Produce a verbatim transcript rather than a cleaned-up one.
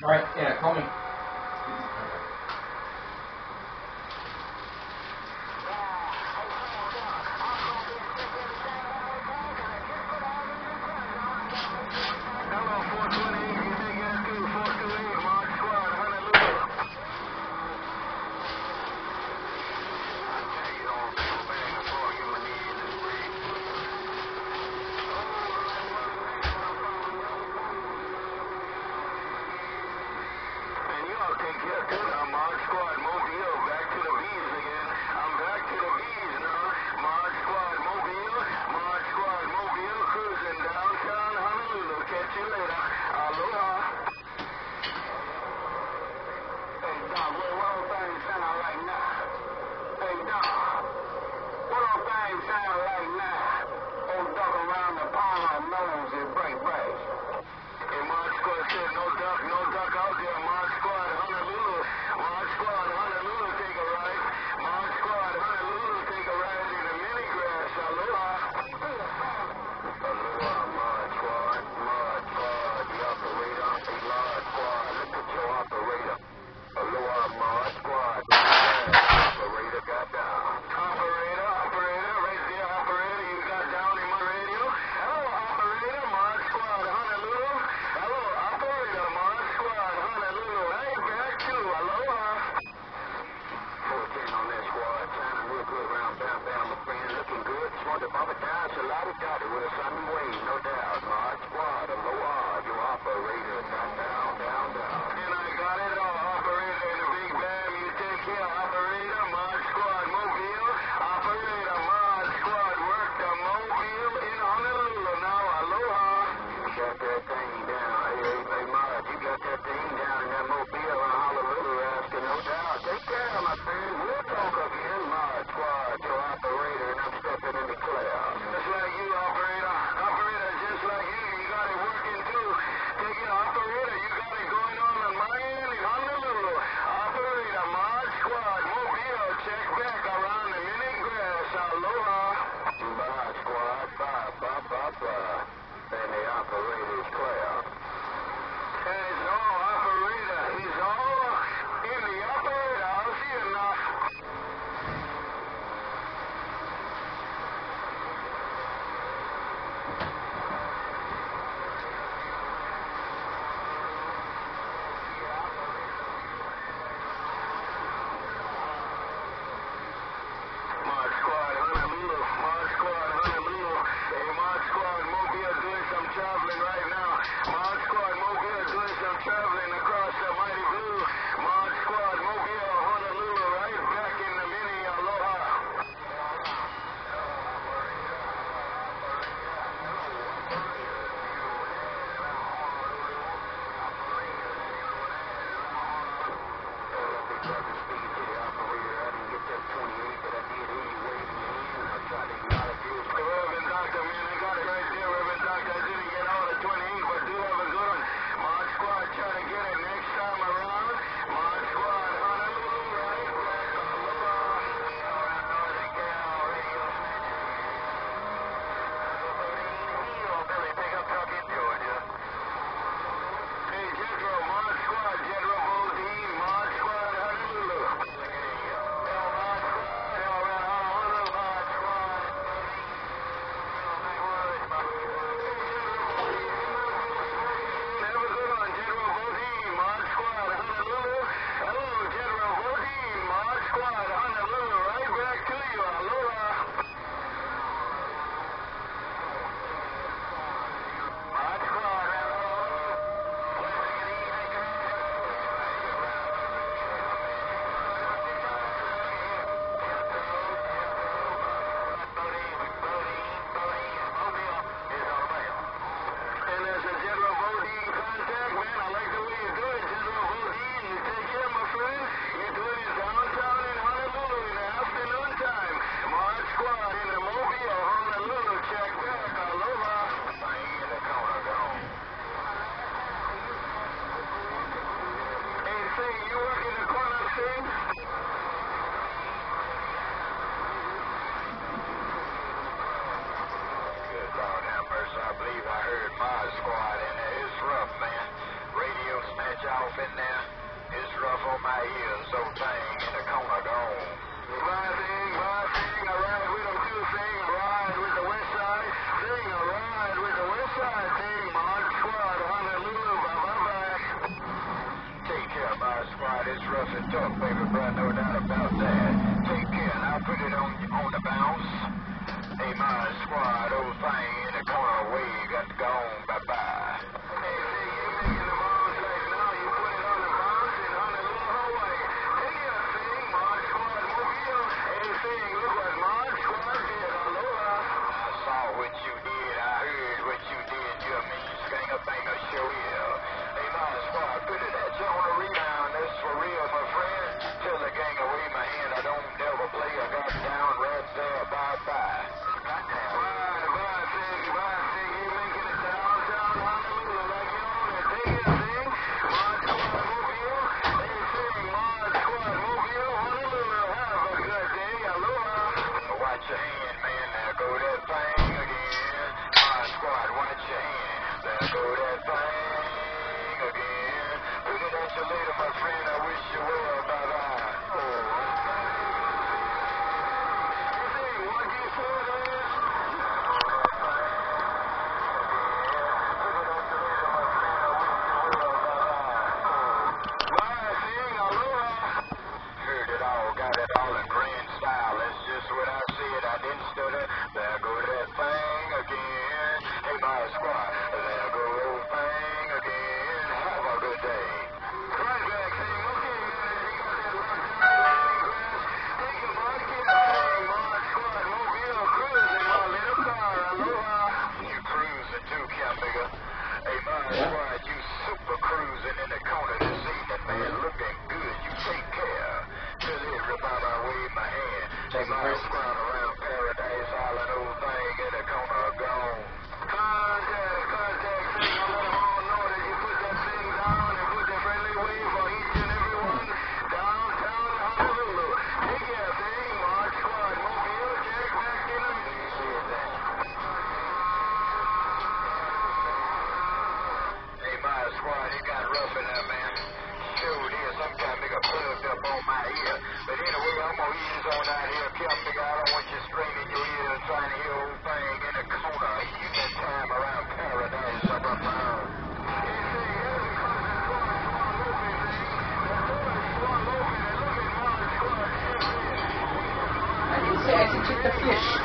Alright, yeah, call me. Try to get it next time around. Mod Squad, Honolulu. off in there. It's rough on my ears, so thing in the corner gone. My thing, my thing, I ride with them too, thing, I ride with the west side, thing, I ride with the west side, thing, Mod Squad, Honolulu, bye-bye. Take care, Mod Squad, it's rough and tough, baby, bro, no doubt about that. Take care, and I'll put it on, on the bounce. Hey, Mod Squad, old thing in the corner, away, you got to go on, bye-bye. Hey, see, you making the bounce right now, you put it on the bounce in Honolulu, Hawaii. Take care, thing, Mod Squad, mobile. Hey, thing, look what Mod Squad did, aloha. I saw what you did, I heard what you did, you mean stringer banger show, yeah. Hey, Mod Squad, put it at you on a rebound, that's for real, my friend. Tell the gang away my hand, I don't never play, I got down right there, bye-bye. Watch your hand, man, there go that thing again. Mod Squad, watch your hand, there go that thing again. Put it at you later, my friend, I wish you well, bye-bye. Oh. You think, what you for this? Put it at you later, my friend, I wish you well, bye-bye. Oh. Bye, thing, aloha. Heard it all, got it all in grand style, that's just what I said, I didn't stutter. There go that thing again. Hey, Mod Squad, there go old thing again. Have a good day. Right back, thing, okay, man, you got that locked down, grass. Take a market, thing, Mod Squad, mobile, cruising, my little car, aloha. You cruising too, Campiga. Hey, Mod Yeah. Squad, you super cruising in the corner this evening, man, looking good, you take care. Tell everybody I wave my hand. Hey, Mod Squad around Paradise Island, old thing in the corner gone. Contact, contact, thing, I let them all know that you put that thing down and put the friendly wave for each and every one downtown Honolulu. Take care, thing, Mod Squad, mobile, check back in a minute. Hey, Mod Squad, it got rough in there, man. Sure did. Sometimes nigga plugged up on my ear. But anyway, I'm gonna ease on out here. Kim, nigga, I don't want you straining your ears trying to hear old thing in the corner. Evening time around Paradise up around. I didn't say I should check the fish.